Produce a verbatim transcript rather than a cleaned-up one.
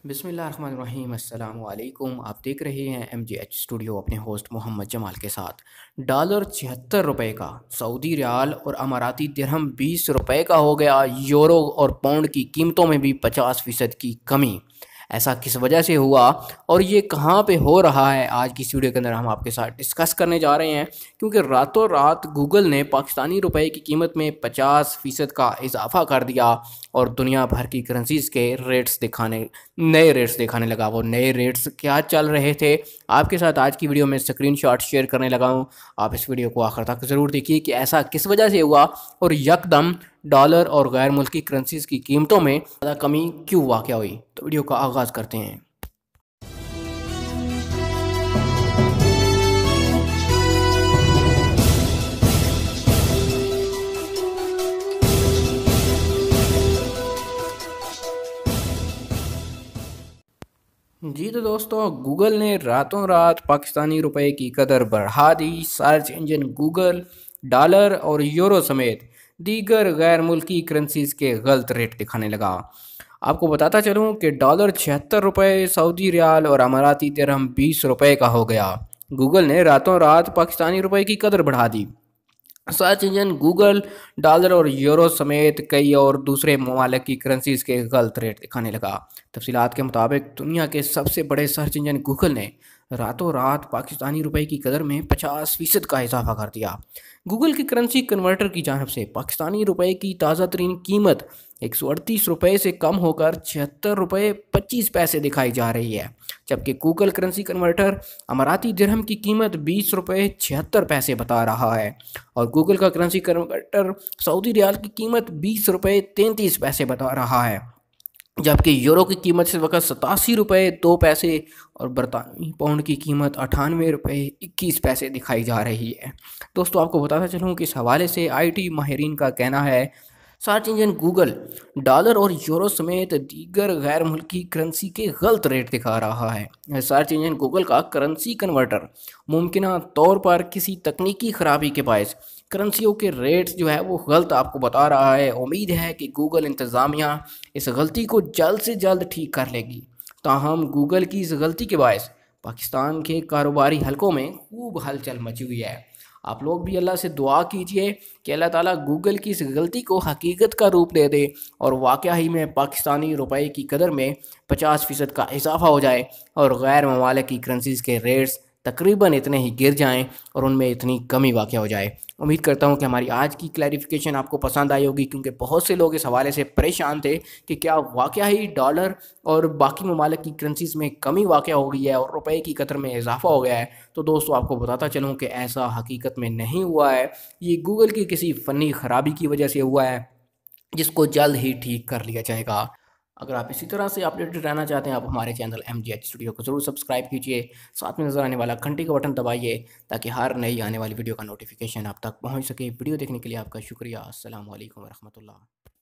बिस्मिल्लाहिर्रहमानिर्रहीम अस्सलाम वालेकुम। आप देख रहे हैं एम जे एच स्टूडियो अपने होस्ट मोहम्मद जमाल के साथ। डॉलर छिहत्तर रुपये का, सऊदी रियाल और अमाराती दिरहम बीस रुपये का हो गया। यूरो और पाउंड की कीमतों में भी पचास फ़ीसद की कमी। ऐसा किस वजह से हुआ और ये कहाँ पे हो रहा है, आज की इस वीडियो के अंदर हम आपके साथ डिस्कस करने जा रहे हैं। क्योंकि रातों रात गूगल ने पाकिस्तानी रुपए की कीमत में पचास फ़ीसद का इजाफा कर दिया और दुनिया भर की करेंसीज़ के रेट्स दिखाने नए रेट्स दिखाने लगा। वो नए रेट्स क्या चल रहे थे, आपके साथ आज की वीडियो में स्क्रीनशॉट शेयर करने लगा हूँ। आप इस वीडियो को आखिर तक ज़रूर देखिए कि ऐसा किस वजह से हुआ और यकदम डॉलर और गैर मुल्की करेंसीज़ की कीमतों में ज़्यादा कमी क्यों वाक़ हुई। तो वीडियो का आगाज़ करते हैं। जी तो दोस्तों, गूगल ने रातों रात पाकिस्तानी रुपए की कदर बढ़ा दी। सर्च इंजन गूगल डॉलर और यूरो समेत दीगर गैर मुल्की करेंसीज़ के गलत रेट दिखाने लगा। आपको बताता चलूँ कि डॉलर छिहत्तर रुपये, सऊदी रियाल और अमाराती दिरहम बीस रुपये का हो गया। गूगल ने रातों रात पाकिस्तानी रुपए की कदर बढ़ा दी। सर्च इंजन गूगल डॉलर और यूरो समेत कई और दूसरे ममालिक की करेंसीज के गलत रेट दिखाने लगा। तफसीलात के मुताबिक दुनिया के सबसे बड़े सर्च इंजन गूगल ने रातों रात पाकिस्तानी रुपए की कदर में पचास फीसद का इजाफा कर दिया। गूगल की करेंसी कन्वर्टर की जानब से पाकिस्तानी रुपए की ताज़ा तरीन कीमत एक सौ अड़तीस रुपये से कम होकर छिहत्तर रुपये पच्चीस पैसे दिखाई जा रही है, जबकि गूगल करेंसी कन्वर्टर अमाराती दिरहम की कीमत बीस रुपये छिहत्तर पैसे बता रहा है और गूगल का करेंसी कन्वर्टर सऊदी रियाल की कीमत बीस रुपये तैंतीस पैसे बता रहा है, जबकि यूरो की कीमत इस वक्त सतासी रुपये दो पैसे और बरतानवी पाउंड की कीमत अठानवे रुपये इक्कीस पैसे दिखाई जा रही है। दोस्तों, आपको बताता चलूँ कि इस हवाले से आई टी माहिरीन का कहना है, सर्च इंजन गूगल डॉलर और यूरो समेत दीगर गैर मुल्की करेंसी के गलत रेट दिखा रहा है। सर्च इंजन गूगल का करेंसी कन्वर्टर मुमकिन तौर पर किसी तकनीकी खराबी के बायस करेंसियों के रेट्स जो है वो गलत आपको बता रहा है। उम्मीद है कि गूगल इंतज़ामिया इस गलती को जल्द से जल्द ठीक कर लेगी। ताहम गूगल की इस गलती के बायस पाकिस्तान के कारोबारी हलकों में खूब हलचल मची हुई है। आप लोग भी अल्लाह से दुआ कीजिए कि अल्लाह ताला गूगल की इस गलती को हकीकत का रूप दे दे और वाकया ही में पाकिस्तानी रुपए की कदर में पचास फ़ीसद का इजाफा हो जाए और गैर ममालिक की करेंसीज़ के रेट्स तकरीबन इतने ही गिर जाएं और उनमें इतनी कमी वाक़या हो जाए। उम्मीद करता हूं कि हमारी आज की क्लैरिफिकेशन आपको पसंद आई होगी, क्योंकि बहुत से लोग इस हवाले से परेशान थे कि क्या वाक़या ही डॉलर और बाकी ममालिक की करेंसीज़ में कमी वाक़या हो गई है और रुपए की कदर में इजाफा हो गया है। तो दोस्तों, आपको बताता चलूँ कि ऐसा हकीकत में नहीं हुआ है। ये गूगल की किसी फ़नी ख़राबी की वजह से हुआ है, जिसको जल्द ही ठीक कर लिया जाएगा। अगर आप इसी तरह से अपडेटेड रहना चाहते हैं, आप हमारे channel M G H studio को ज़रूर सब्सक्राइब कीजिए। साथ में नज़र आने वाला घंटी का बटन दबाइए ताकि हर नई आने वाली वीडियो का नोटिफिकेशन आप तक पहुंच सके। वीडियो देखने के लिए आपका शुक्रिया। अस्सलाम वालेकुम रहमतुल्लाह।